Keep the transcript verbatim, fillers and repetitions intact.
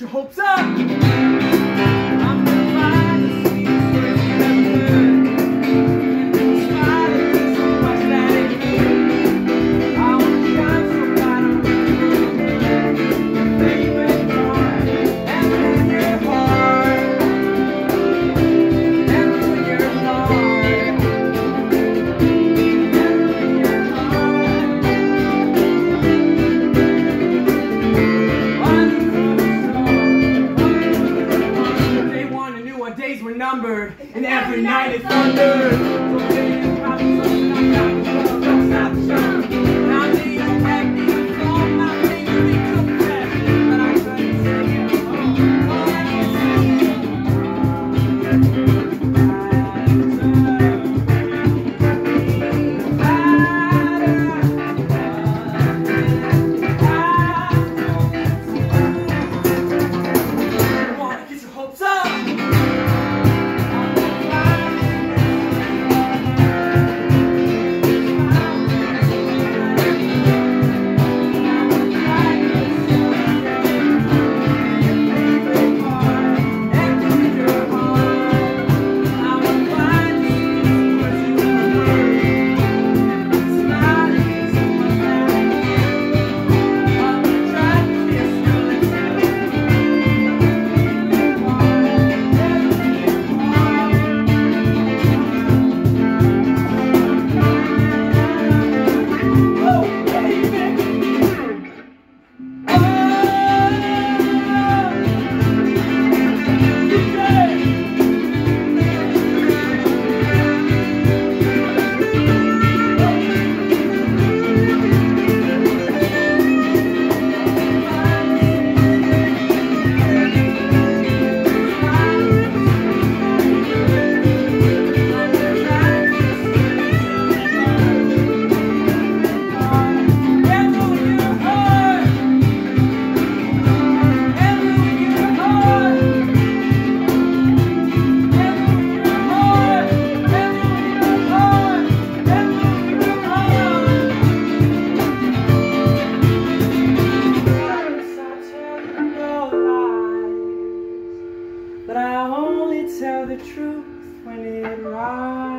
your hopes up. I'm gonna find the sweetest words you ever heard. And in spite of this, so much that it hurt, I wanna shine so bright on your favorite part. And in your heart, and in your heart, and in your heart. Days were numbered, and every night it thundered. So baby, it's probably something I'm not the world, don't stop the show. Now I need a happy from my finger, we confess, but I couldn't say it. Oh, all I can say is, I get your hopes up. But I only tell the truth when it rises.